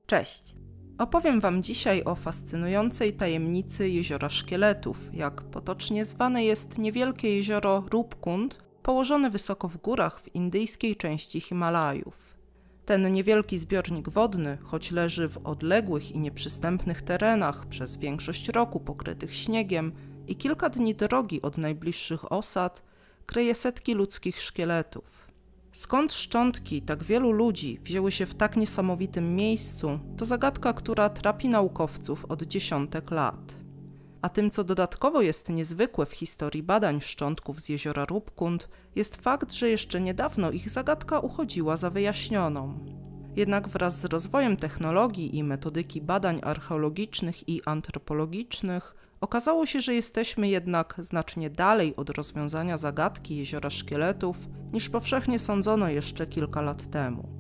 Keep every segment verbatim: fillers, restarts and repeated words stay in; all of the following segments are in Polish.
Cześć! Opowiem Wam dzisiaj o fascynującej tajemnicy Jeziora Szkieletów, jak potocznie zwane jest niewielkie jezioro Rupkund, położone wysoko w górach w indyjskiej części Himalajów. Ten niewielki zbiornik wodny, choć leży w odległych i nieprzystępnych terenach, przez większość roku pokrytych śniegiem i kilka dni drogi od najbliższych osad, kryje setki ludzkich szkieletów. Skąd szczątki tak wielu ludzi wzięły się w tak niesamowitym miejscu, to zagadka, która trapi naukowców od dziesiątek lat. A tym, co dodatkowo jest niezwykłe w historii badań szczątków z jeziora Rupkund, jest fakt, że jeszcze niedawno ich zagadka uchodziła za wyjaśnioną. Jednak wraz z rozwojem technologii i metodyki badań archeologicznych i antropologicznych okazało się, że jesteśmy jednak znacznie dalej od rozwiązania zagadki Jeziora Szkieletów, niż powszechnie sądzono jeszcze kilka lat temu.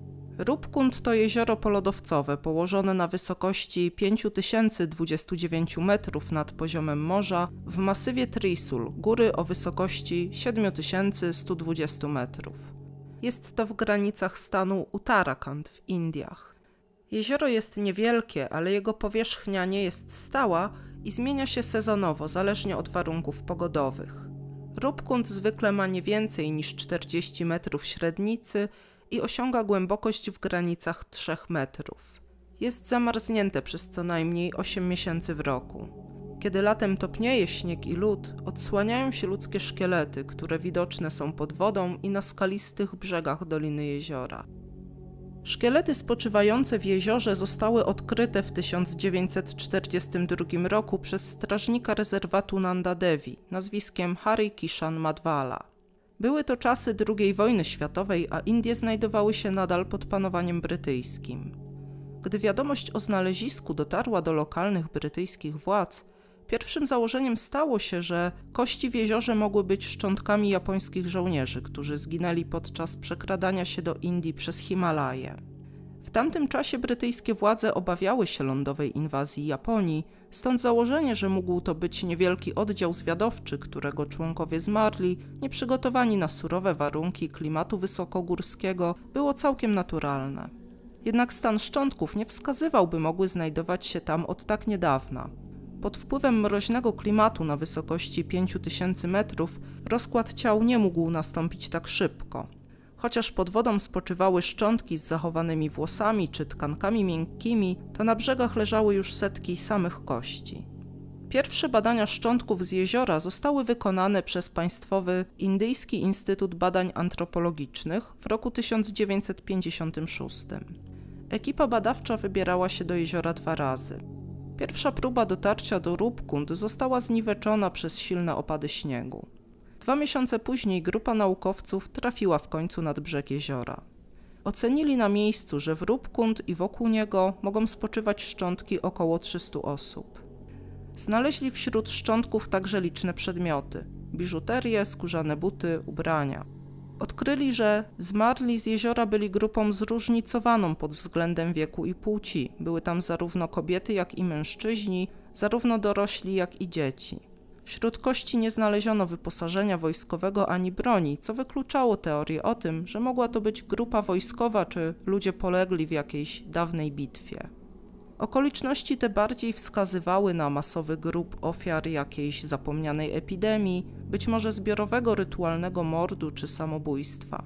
Rupkund to jezioro polodowcowe położone na wysokości pięć tysięcy dwadzieścia dziewięć metrów nad poziomem morza w masywie Trisul, góry o wysokości siedem tysięcy sto dwadzieścia metrów. Jest to w granicach stanu Uttarakhand w Indiach. Jezioro jest niewielkie, ale jego powierzchnia nie jest stała i zmienia się sezonowo, zależnie od warunków pogodowych. Rupkund zwykle ma nie więcej niż czterdzieści metrów średnicy i osiąga głębokość w granicach trzech metrów. Jest zamarznięte przez co najmniej osiem miesięcy w roku. Kiedy latem topnieje śnieg i lód, odsłaniają się ludzkie szkielety, które widoczne są pod wodą i na skalistych brzegach doliny jeziora. Szkielety spoczywające w jeziorze zostały odkryte w tysiąc dziewięćset czterdziestym drugim roku przez strażnika rezerwatu Nanda Devi nazwiskiem Hari Kishan Madhwala. Były to czasy drugiej wojny światowej, a Indie znajdowały się nadal pod panowaniem brytyjskim. Gdy wiadomość o znalezisku dotarła do lokalnych brytyjskich władz, pierwszym założeniem stało się, że kości w jeziorze mogły być szczątkami japońskich żołnierzy, którzy zginęli podczas przekradania się do Indii przez Himalaje. W tamtym czasie brytyjskie władze obawiały się lądowej inwazji Japonii, stąd założenie, że mógł to być niewielki oddział zwiadowczy, którego członkowie zmarli, nieprzygotowani na surowe warunki klimatu wysokogórskiego, było całkiem naturalne. Jednak stan szczątków nie wskazywał, by mogły znajdować się tam od tak niedawna. Pod wpływem mroźnego klimatu na wysokości pięć tysięcy metrów rozkład ciał nie mógł nastąpić tak szybko. Chociaż pod wodą spoczywały szczątki z zachowanymi włosami czy tkankami miękkimi, to na brzegach leżały już setki samych kości. Pierwsze badania szczątków z jeziora zostały wykonane przez Państwowy Indyjski Instytut Badań Antropologicznych w roku tysiąc dziewięćset pięćdziesiątym szóstym. Ekipa badawcza wybierała się do jeziora dwa razy. Pierwsza próba dotarcia do Rupkund została zniweczona przez silne opady śniegu. Dwa miesiące później grupa naukowców trafiła w końcu nad brzeg jeziora. Ocenili na miejscu, że w Rupkund i wokół niego mogą spoczywać szczątki około trzystu osób. Znaleźli wśród szczątków także liczne przedmioty: biżuterię, skórzane buty, ubrania. Odkryli, że zmarli z jeziora byli grupą zróżnicowaną pod względem wieku i płci. Były tam zarówno kobiety, jak i mężczyźni, zarówno dorośli, jak i dzieci. Wśród kości nie znaleziono wyposażenia wojskowego ani broni, co wykluczało teorię o tym, że mogła to być grupa wojskowa czy ludzie polegli w jakiejś dawnej bitwie. Okoliczności te bardziej wskazywały na masowy grób ofiar jakiejś zapomnianej epidemii, być może zbiorowego rytualnego mordu czy samobójstwa.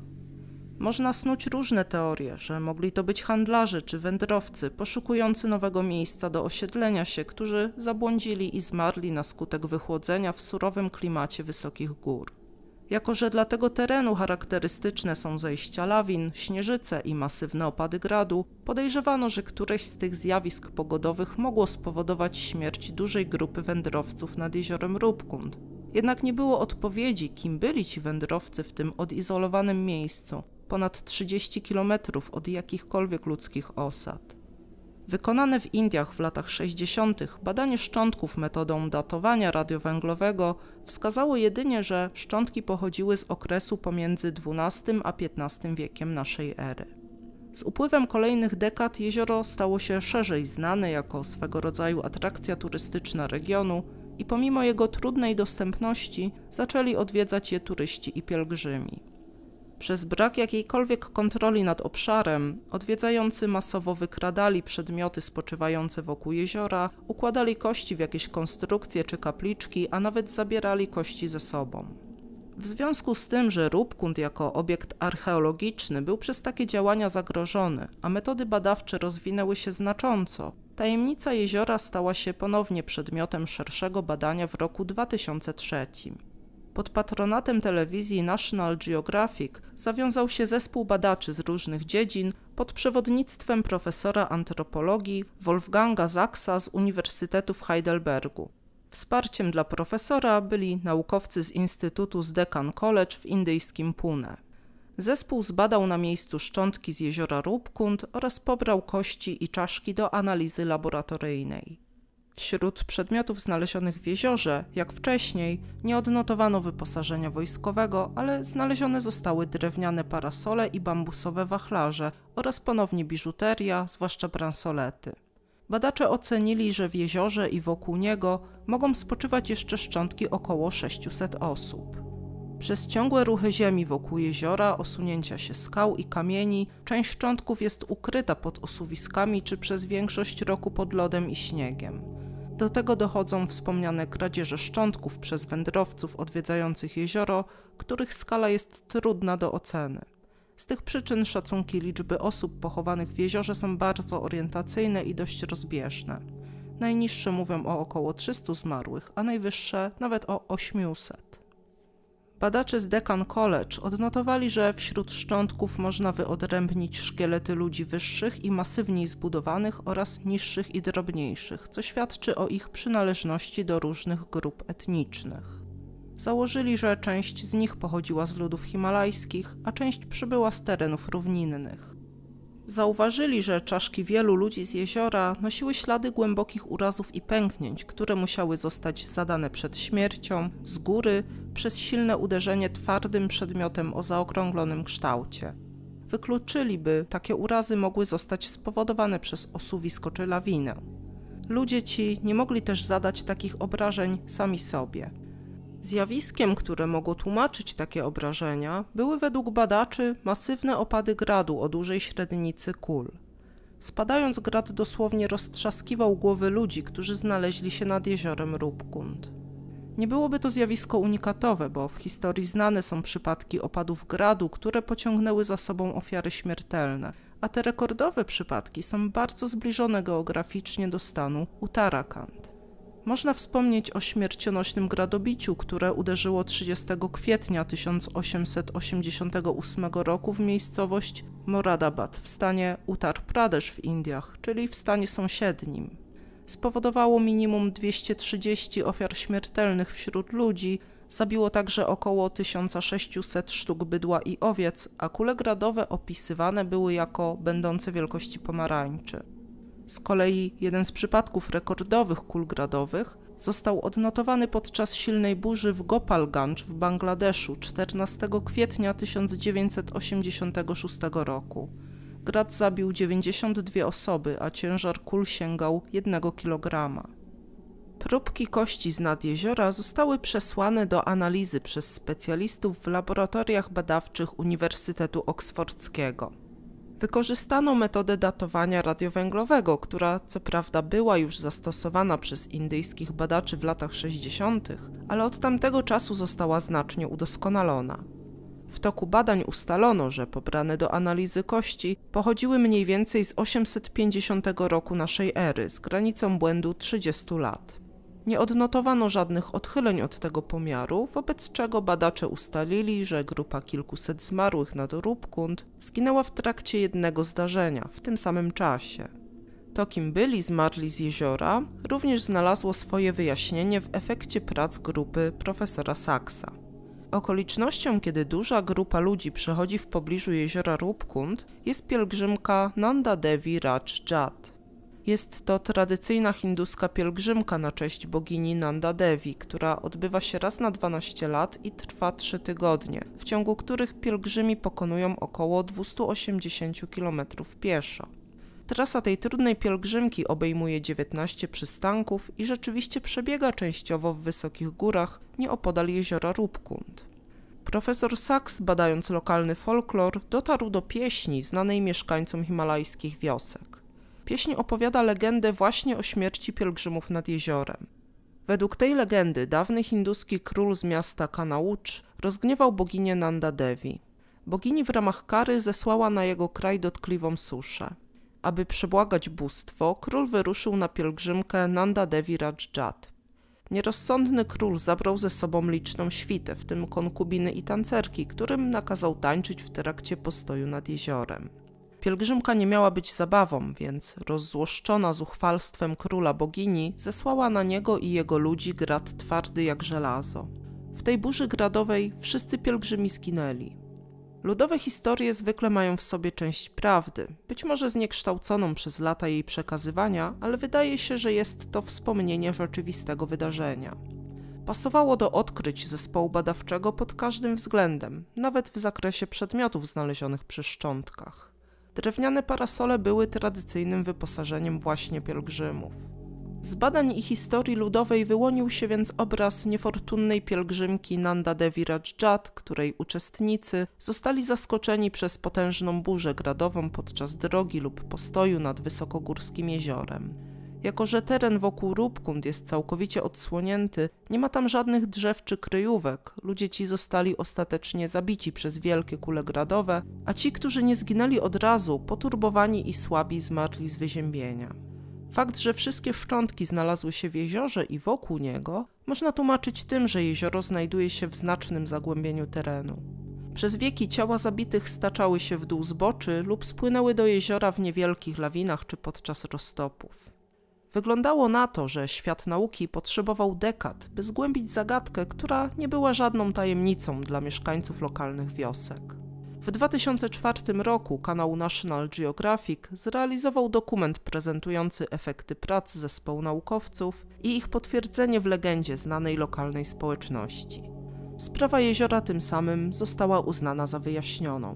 Można snuć różne teorie, że mogli to być handlarze czy wędrowcy poszukujący nowego miejsca do osiedlenia się, którzy zabłądzili i zmarli na skutek wychłodzenia w surowym klimacie wysokich gór. Jako że dla tego terenu charakterystyczne są zejścia lawin, śnieżyce i masywne opady gradu, podejrzewano, że któreś z tych zjawisk pogodowych mogło spowodować śmierć dużej grupy wędrowców nad jeziorem Rupkund. Jednak nie było odpowiedzi, kim byli ci wędrowcy w tym odizolowanym miejscu, ponad trzydzieści kilometrów od jakichkolwiek ludzkich osad. Wykonane w Indiach w latach sześćdziesiątych badanie szczątków metodą datowania radiowęglowego wskazało jedynie, że szczątki pochodziły z okresu pomiędzy dwunastym a piętnastym wiekiem naszej ery. Z upływem kolejnych dekad jezioro stało się szerzej znane jako swego rodzaju atrakcja turystyczna regionu i pomimo jego trudnej dostępności zaczęli odwiedzać je turyści i pielgrzymi. Przez brak jakiejkolwiek kontroli nad obszarem, odwiedzający masowo wykradali przedmioty spoczywające wokół jeziora, układali kości w jakieś konstrukcje czy kapliczki, a nawet zabierali kości ze sobą. W związku z tym, że Rupkund jako obiekt archeologiczny był przez takie działania zagrożony, a metody badawcze rozwinęły się znacząco, tajemnica jeziora stała się ponownie przedmiotem szerszego badania w roku dwa tysiące trzecim. Pod patronatem telewizji National Geographic zawiązał się zespół badaczy z różnych dziedzin pod przewodnictwem profesora antropologii Wolfganga Sachsa z Uniwersytetu w Heidelbergu. Wsparciem dla profesora byli naukowcy z Instytutu z Deccan College w indyjskim Pune. Zespół zbadał na miejscu szczątki z jeziora Rupkund oraz pobrał kości i czaszki do analizy laboratoryjnej. Wśród przedmiotów znalezionych w jeziorze, jak wcześniej, nie odnotowano wyposażenia wojskowego, ale znalezione zostały drewniane parasole i bambusowe wachlarze oraz ponownie biżuteria, zwłaszcza bransolety. Badacze ocenili, że w jeziorze i wokół niego mogą spoczywać jeszcze szczątki około sześciuset osób. Przez ciągłe ruchy ziemi wokół jeziora, osunięcia się skał i kamieni, część szczątków jest ukryta pod osuwiskami czy przez większość roku pod lodem i śniegiem. Do tego dochodzą wspomniane kradzieże szczątków przez wędrowców odwiedzających jezioro, których skala jest trudna do oceny. Z tych przyczyn szacunki liczby osób pochowanych w jeziorze są bardzo orientacyjne i dość rozbieżne. Najniższe mówią o około trzystu zmarłych, a najwyższe nawet o ośmiuset. Badacze z Deccan College odnotowali, że wśród szczątków można wyodrębnić szkielety ludzi wyższych i masywniej zbudowanych oraz niższych i drobniejszych, co świadczy o ich przynależności do różnych grup etnicznych. Założyli, że część z nich pochodziła z ludów himalajskich, a część przybyła z terenów równinnych. Zauważyli, że czaszki wielu ludzi z jeziora nosiły ślady głębokich urazów i pęknięć, które musiały zostać zadane przed śmiercią, z góry, przez silne uderzenie twardym przedmiotem o zaokrąglonym kształcie. Wykluczyli, by takie urazy mogły zostać spowodowane przez osuwisko czy lawinę. Ludzie ci nie mogli też zadać takich obrażeń sami sobie. Zjawiskiem, które mogło tłumaczyć takie obrażenia, były według badaczy masywne opady gradu o dużej średnicy kul. Spadając, grad dosłownie roztrzaskiwał głowy ludzi, którzy znaleźli się nad jeziorem Rupkund. Nie byłoby to zjawisko unikatowe, bo w historii znane są przypadki opadów gradu, które pociągnęły za sobą ofiary śmiertelne, a te rekordowe przypadki są bardzo zbliżone geograficznie do stanu Uttarakhand. Można wspomnieć o śmiercionośnym gradobiciu, które uderzyło trzydziestego kwietnia tysiąc osiemset osiemdziesiątego ósmego roku w miejscowość Moradabad w stanie Uttar Pradesh w Indiach, czyli w stanie sąsiednim. Spowodowało minimum dwieście trzydzieści ofiar śmiertelnych wśród ludzi, zabiło także około tysiąc sześćset sztuk bydła i owiec, a kule gradowe opisywane były jako będące wielkości pomarańczy. Z kolei jeden z przypadków rekordowych kul gradowych został odnotowany podczas silnej burzy w Gopalganj w Bangladeszu czternastego kwietnia tysiąc dziewięćset osiemdziesiątego szóstego roku. Grad zabił dziewięćdziesiąt dwie osoby, a ciężar kul sięgał jednego kilograma. Próbki kości z nad jeziora zostały przesłane do analizy przez specjalistów w laboratoriach badawczych Uniwersytetu Oksfordzkiego. Wykorzystano metodę datowania radiowęglowego, która co prawda była już zastosowana przez indyjskich badaczy w latach sześćdziesiątych, ale od tamtego czasu została znacznie udoskonalona. W toku badań ustalono, że pobrane do analizy kości pochodziły mniej więcej z osiemset pięćdziesiątego roku naszej ery, z granicą błędu trzydziestu lat. Nie odnotowano żadnych odchyleń od tego pomiaru, wobec czego badacze ustalili, że grupa kilkuset zmarłych nad Rupkund zginęła w trakcie jednego zdarzenia, w tym samym czasie. To, kim byli zmarli z jeziora, również znalazło swoje wyjaśnienie w efekcie prac grupy profesora Sachsa. Okolicznością, kiedy duża grupa ludzi przechodzi w pobliżu jeziora Rupkund, jest pielgrzymka Nanda Devi Raj Jat. Jest to tradycyjna hinduska pielgrzymka na cześć bogini Nanda Devi, która odbywa się raz na dwanaście lat i trwa trzy tygodnie, w ciągu których pielgrzymi pokonują około dwieście osiemdziesiąt kilometrów pieszo. Trasa tej trudnej pielgrzymki obejmuje dziewiętnaście przystanków i rzeczywiście przebiega częściowo w wysokich górach nieopodal jeziora Rupkund. Profesor Sachs, badając lokalny folklor, dotarł do pieśni znanej mieszkańcom himalajskich wiosek. Pieśń opowiada legendę właśnie o śmierci pielgrzymów nad jeziorem. Według tej legendy dawny hinduski król z miasta Kanaucz rozgniewał boginię Nanda Devi. Bogini w ramach kary zesłała na jego kraj dotkliwą suszę. Aby przebłagać bóstwo, król wyruszył na pielgrzymkę Nanda Devi Rajat. Nierozsądny król zabrał ze sobą liczną świtę, w tym konkubiny i tancerki, którym nakazał tańczyć w trakcie postoju nad jeziorem. Pielgrzymka nie miała być zabawą, więc rozzłoszczona zuchwalstwem króla bogini zesłała na niego i jego ludzi grad twardy jak żelazo. W tej burzy gradowej wszyscy pielgrzymi zginęli. Ludowe historie zwykle mają w sobie część prawdy, być może zniekształconą przez lata jej przekazywania, ale wydaje się, że jest to wspomnienie rzeczywistego wydarzenia. Pasowało do odkryć zespołu badawczego pod każdym względem, nawet w zakresie przedmiotów znalezionych przy szczątkach. Drewniane parasole były tradycyjnym wyposażeniem właśnie pielgrzymów. Z badań i historii ludowej wyłonił się więc obraz niefortunnej pielgrzymki Nanda Devi Rajat, której uczestnicy zostali zaskoczeni przez potężną burzę gradową podczas drogi lub postoju nad wysokogórskim jeziorem. Jako że teren wokół Rupkund jest całkowicie odsłonięty, nie ma tam żadnych drzew czy kryjówek, ludzie ci zostali ostatecznie zabici przez wielkie kule gradowe, a ci, którzy nie zginęli od razu, poturbowani i słabi, zmarli z wyziębienia. Fakt, że wszystkie szczątki znalazły się w jeziorze i wokół niego, można tłumaczyć tym, że jezioro znajduje się w znacznym zagłębieniu terenu. Przez wieki ciała zabitych staczały się w dół zboczy lub spłynęły do jeziora w niewielkich lawinach czy podczas roztopów. Wyglądało na to, że świat nauki potrzebował dekad, by zgłębić zagadkę, która nie była żadną tajemnicą dla mieszkańców lokalnych wiosek. W dwa tysiące czwartym roku kanał National Geographic zrealizował dokument prezentujący efekty prac zespołu naukowców i ich potwierdzenie w legendzie znanej lokalnej społeczności. Sprawa jeziora tym samym została uznana za wyjaśnioną.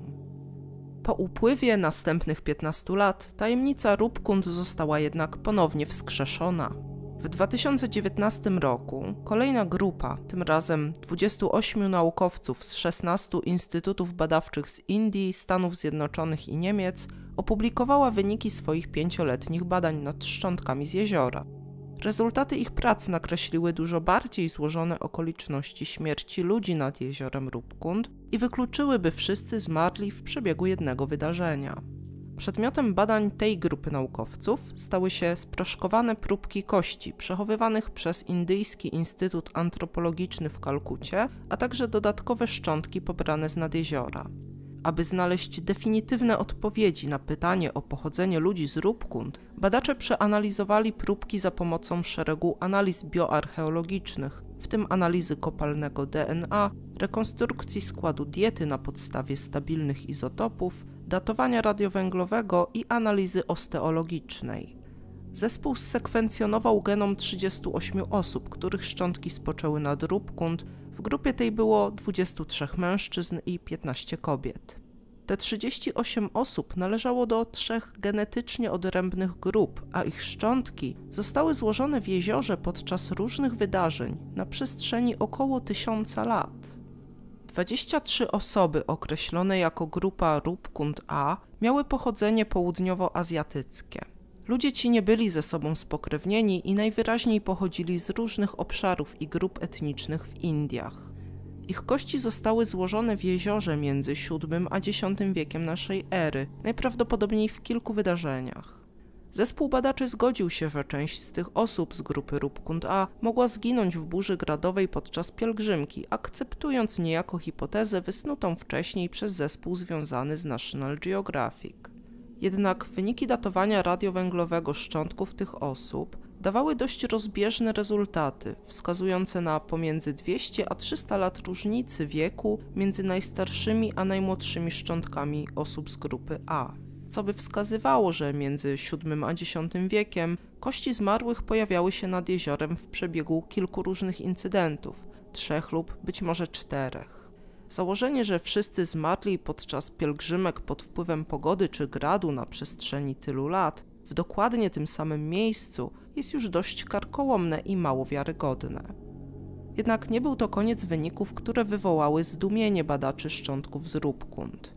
Po upływie następnych piętnastu lat tajemnica Rupkund została jednak ponownie wskrzeszona. W dwa tysiące dziewiętnastym roku kolejna grupa, tym razem dwudziestu ośmiu naukowców z szesnastu instytutów badawczych z Indii, Stanów Zjednoczonych i Niemiec, opublikowała wyniki swoich pięcioletnich badań nad szczątkami z jeziora. Rezultaty ich prac nakreśliły dużo bardziej złożone okoliczności śmierci ludzi nad jeziorem Rupkund i wykluczyły, by wszyscy zmarli w przebiegu jednego wydarzenia. Przedmiotem badań tej grupy naukowców stały się sproszkowane próbki kości przechowywanych przez Indyjski Instytut Antropologiczny w Kalkucie, a także dodatkowe szczątki pobrane z nad jeziora. Aby znaleźć definitywne odpowiedzi na pytanie o pochodzenie ludzi z Rupkund, badacze przeanalizowali próbki za pomocą szeregu analiz bioarcheologicznych, w tym analizy kopalnego D N A, rekonstrukcji składu diety na podstawie stabilnych izotopów, datowania radiowęglowego i analizy osteologicznej. Zespół zsekwencjonował genom trzydziestu ośmiu osób, których szczątki spoczęły nad Rupkund. W grupie tej było dwudziestu trzech mężczyzn i piętnaście kobiet. Te trzydzieści osiem osób należało do trzech genetycznie odrębnych grup, a ich szczątki zostały złożone w jeziorze podczas różnych wydarzeń na przestrzeni około tysiąca lat. dwadzieścia trzy osoby określone jako grupa Rupkund A miały pochodzenie południowoazjatyckie. Ludzie ci nie byli ze sobą spokrewnieni i najwyraźniej pochodzili z różnych obszarów i grup etnicznych w Indiach. Ich kości zostały złożone w jeziorze między siódmym a dziesiątym wiekiem naszej ery, najprawdopodobniej w kilku wydarzeniach. Zespół badaczy zgodził się, że część z tych osób z grupy Rupkund A mogła zginąć w burzy gradowej podczas pielgrzymki, akceptując niejako hipotezę wysnutą wcześniej przez zespół związany z National Geographic. Jednak wyniki datowania radiowęglowego szczątków tych osób dawały dość rozbieżne rezultaty, wskazujące na pomiędzy dwieście a trzysta lat różnicy wieku między najstarszymi a najmłodszymi szczątkami osób z grupy A, co by wskazywało, że między siódmym a dziesiątym wiekiem kości zmarłych pojawiały się nad jeziorem w przebiegu kilku różnych incydentów, trzech lub być może czterech. Założenie, że wszyscy zmarli podczas pielgrzymek pod wpływem pogody czy gradu na przestrzeni tylu lat w dokładnie tym samym miejscu jest już dość karkołomne i mało wiarygodne. Jednak nie był to koniec wyników, które wywołały zdumienie badaczy szczątków z Rupkund.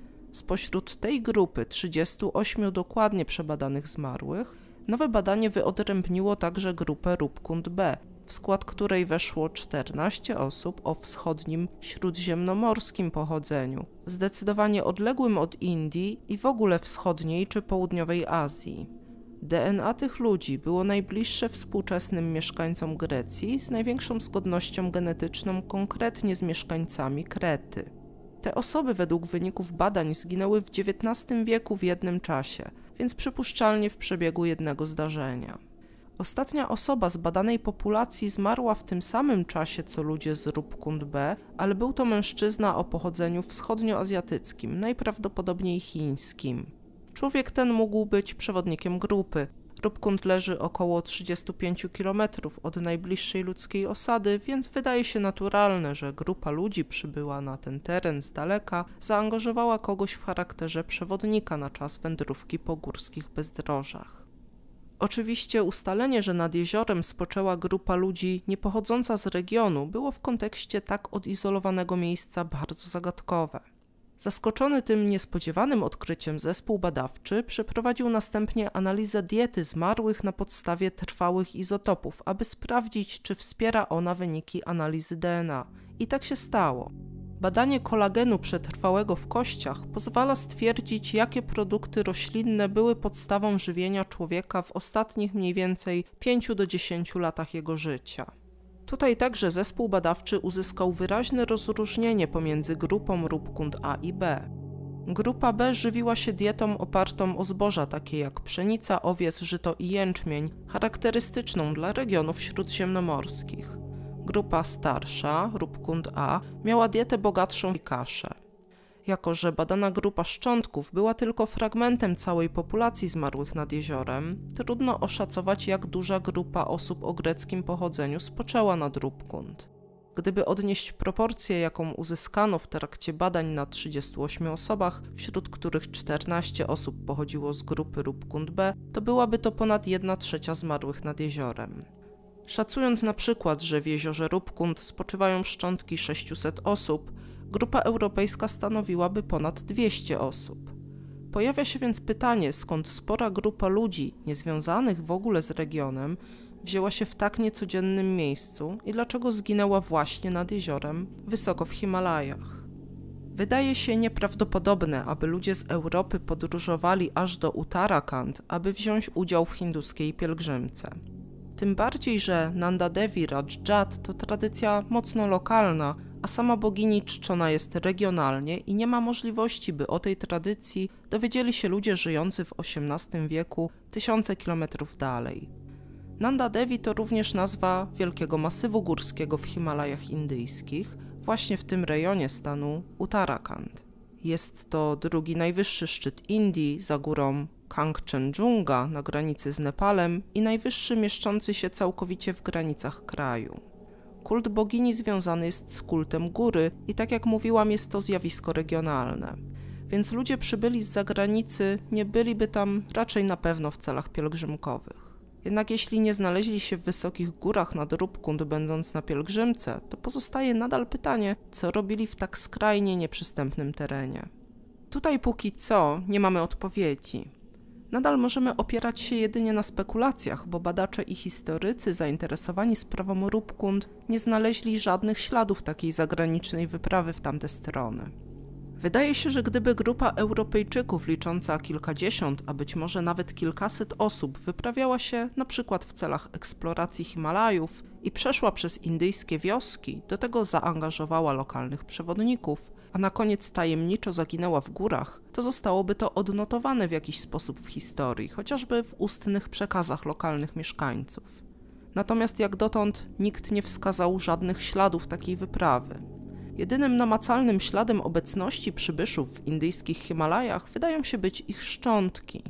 Spośród tej grupy trzydziestu ośmiu dokładnie przebadanych zmarłych, nowe badanie wyodrębniło także grupę Rupkund B, w skład której weszło czternaście osób o wschodnim śródziemnomorskim pochodzeniu, zdecydowanie odległym od Indii i w ogóle wschodniej czy południowej Azji. D N A tych ludzi było najbliższe współczesnym mieszkańcom Grecji z największą zgodnością genetyczną konkretnie z mieszkańcami Krety. Te osoby według wyników badań zginęły w dziewiętnastym wieku w jednym czasie, więc przypuszczalnie w przebiegu jednego zdarzenia. Ostatnia osoba z badanej populacji zmarła w tym samym czasie co ludzie z Rupkund B, ale był to mężczyzna o pochodzeniu wschodnioazjatyckim, najprawdopodobniej chińskim. Człowiek ten mógł być przewodnikiem grupy. Rupkund leży około trzydzieści pięć kilometrów od najbliższej ludzkiej osady, więc wydaje się naturalne, że grupa ludzi przybyła na ten teren z daleka, zaangażowała kogoś w charakterze przewodnika na czas wędrówki po górskich bezdrożach. Oczywiście ustalenie, że nad jeziorem spoczęła grupa ludzi nie pochodząca z regionu, było w kontekście tak odizolowanego miejsca bardzo zagadkowe. Zaskoczony tym niespodziewanym odkryciem zespół badawczy przeprowadził następnie analizę diety zmarłych na podstawie trwałych izotopów, aby sprawdzić, czy wspiera ona wyniki analizy D N A. I tak się stało. Badanie kolagenu przetrwałego w kościach pozwala stwierdzić, jakie produkty roślinne były podstawą żywienia człowieka w ostatnich mniej więcej pięciu do dziesięciu latach jego życia. Tutaj także zespół badawczy uzyskał wyraźne rozróżnienie pomiędzy grupą Rupkund A i B. Grupa B żywiła się dietą opartą o zboża takie jak pszenica, owiec, żyto i jęczmień, charakterystyczną dla regionów śródziemnomorskich. Grupa starsza, Rupkund A, miała dietę bogatszą w kaszę. Jako że badana grupa szczątków była tylko fragmentem całej populacji zmarłych nad jeziorem, trudno oszacować, jak duża grupa osób o greckim pochodzeniu spoczęła nad Rupkund. Gdyby odnieść proporcję, jaką uzyskano w trakcie badań na trzydziestu ośmiu osobach, wśród których czternaście osób pochodziło z grupy Rupkund B, to byłaby to ponad jedna trzecia zmarłych nad jeziorem. Szacując na przykład, że w jeziorze Rupkund spoczywają szczątki sześciuset osób, grupa europejska stanowiłaby ponad dwieście osób. Pojawia się więc pytanie, skąd spora grupa ludzi, niezwiązanych w ogóle z regionem, wzięła się w tak niecodziennym miejscu i dlaczego zginęła właśnie nad jeziorem, wysoko w Himalajach. Wydaje się nieprawdopodobne, aby ludzie z Europy podróżowali aż do Uttarakhand, aby wziąć udział w hinduskiej pielgrzymce. Tym bardziej, że Nanda Devi Rajat to tradycja mocno lokalna, a sama bogini czczona jest regionalnie i nie ma możliwości, by o tej tradycji dowiedzieli się ludzie żyjący w osiemnastym wieku tysiące kilometrów dalej. Nanda Devi to również nazwa wielkiego masywu górskiego w Himalajach indyjskich, właśnie w tym rejonie stanu Uttarakhand. Jest to drugi najwyższy szczyt Indii za górą Kangchenjunga na granicy z Nepalem i najwyższy mieszczący się całkowicie w granicach kraju. Kult bogini związany jest z kultem góry i tak jak mówiłam, jest to zjawisko regionalne. Więc ludzie przybyli z zagranicy nie byliby tam raczej na pewno w celach pielgrzymkowych. Jednak jeśli nie znaleźli się w wysokich górach nad Rupkund będąc na pielgrzymce, to pozostaje nadal pytanie, co robili w tak skrajnie nieprzystępnym terenie. Tutaj póki co nie mamy odpowiedzi. Nadal możemy opierać się jedynie na spekulacjach, bo badacze i historycy zainteresowani sprawą Rupkund nie znaleźli żadnych śladów takiej zagranicznej wyprawy w tamte strony. Wydaje się, że gdyby grupa Europejczyków licząca kilkadziesiąt, a być może nawet kilkaset osób wyprawiała się na przykład w celach eksploracji Himalajów i przeszła przez indyjskie wioski, do tego zaangażowała lokalnych przewodników, a na koniec tajemniczo zaginęła w górach, to zostałoby to odnotowane w jakiś sposób w historii, chociażby w ustnych przekazach lokalnych mieszkańców. Natomiast jak dotąd nikt nie wskazał żadnych śladów takiej wyprawy. Jedynym namacalnym śladem obecności przybyszów w indyjskich Himalajach wydają się być ich szczątki.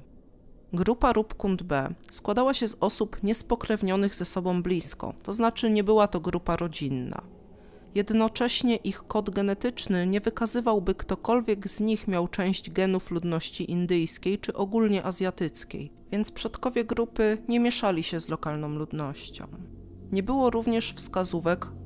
Grupa Rupkund B składała się z osób niespokrewnionych ze sobą blisko, to znaczy nie była to grupa rodzinna. Jednocześnie ich kod genetyczny nie wykazywał, by ktokolwiek z nich miał część genów ludności indyjskiej czy ogólnie azjatyckiej, więc przodkowie grupy nie mieszali się z lokalną ludnością. Nie było również wskazówek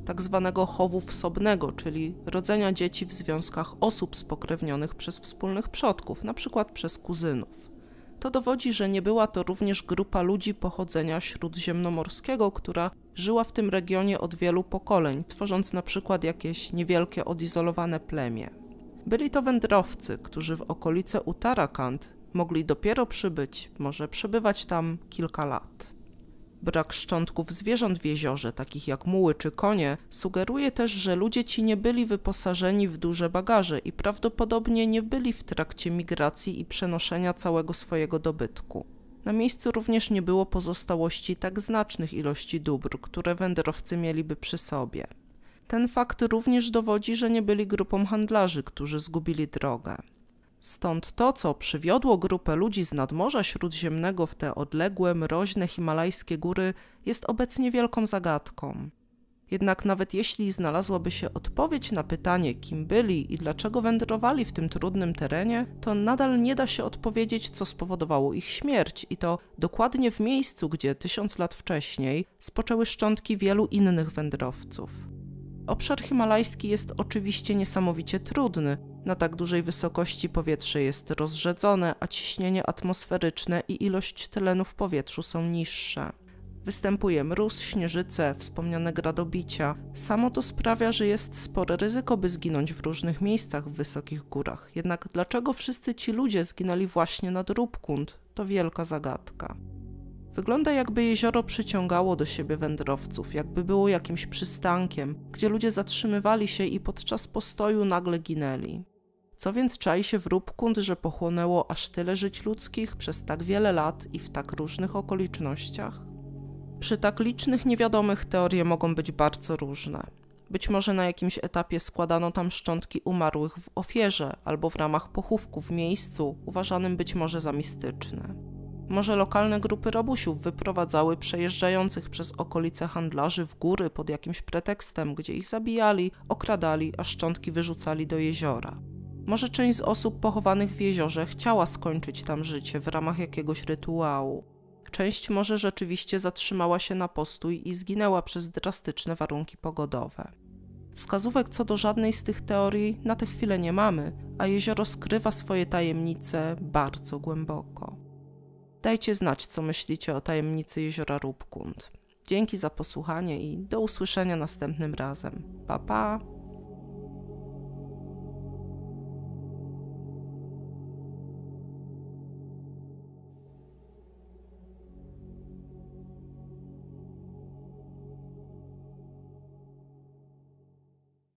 tak zwanego chowu wsobnego, czyli rodzenia dzieci w związkach osób spokrewnionych przez wspólnych przodków, np. przez kuzynów. To dowodzi, że nie była to również grupa ludzi pochodzenia śródziemnomorskiego, która żyła w tym regionie od wielu pokoleń, tworząc np. jakieś niewielkie odizolowane plemię. Byli to wędrowcy, którzy w okolice Uttarakand mogli dopiero przybyć, może przebywać tam kilka lat. Brak szczątków zwierząt w jeziorze, takich jak muły czy konie, sugeruje też, że ludzie ci nie byli wyposażeni w duże bagaże i prawdopodobnie nie byli w trakcie migracji i przenoszenia całego swojego dobytku. Na miejscu również nie było pozostałości tak znacznych ilości dóbr, które wędrowcy mieliby przy sobie. Ten fakt również dowodzi, że nie byli grupą handlarzy, którzy zgubili drogę. Stąd to, co przywiodło grupę ludzi z nadmorza śródziemnego w te odległe, mroźne himalajskie góry, jest obecnie wielką zagadką. Jednak nawet jeśli znalazłaby się odpowiedź na pytanie, kim byli i dlaczego wędrowali w tym trudnym terenie, to nadal nie da się odpowiedzieć, co spowodowało ich śmierć i to dokładnie w miejscu, gdzie tysiąc lat wcześniej spoczęły szczątki wielu innych wędrowców. Obszar himalajski jest oczywiście niesamowicie trudny. Na tak dużej wysokości powietrze jest rozrzedzone, a ciśnienie atmosferyczne i ilość tlenu w powietrzu są niższe. Występuje mróz, śnieżyce, wspomniane gradobicia. Samo to sprawia, że jest spore ryzyko, by zginąć w różnych miejscach w wysokich górach. Jednak dlaczego wszyscy ci ludzie zginęli właśnie nad Rupkund, to wielka zagadka. Wygląda, jakby jezioro przyciągało do siebie wędrowców, jakby było jakimś przystankiem, gdzie ludzie zatrzymywali się i podczas postoju nagle ginęli. Co więc czai się w Rupkund, że pochłonęło aż tyle żyć ludzkich przez tak wiele lat i w tak różnych okolicznościach? Przy tak licznych niewiadomych teorie mogą być bardzo różne. Być może na jakimś etapie składano tam szczątki umarłych w ofierze albo w ramach pochówku w miejscu, uważanym być może za mistyczne. Może lokalne grupy rabusiów wyprowadzały przejeżdżających przez okolice handlarzy w góry pod jakimś pretekstem, gdzie ich zabijali, okradali, a szczątki wyrzucali do jeziora. Może część z osób pochowanych w jeziorze chciała skończyć tam życie w ramach jakiegoś rytuału. Część może rzeczywiście zatrzymała się na postój i zginęła przez drastyczne warunki pogodowe. Wskazówek co do żadnej z tych teorii na tę chwilę nie mamy, a jezioro skrywa swoje tajemnice bardzo głęboko. Dajcie znać, co myślicie o tajemnicy jeziora Rupkund. Dzięki za posłuchanie i do usłyszenia następnym razem. Pa, pa!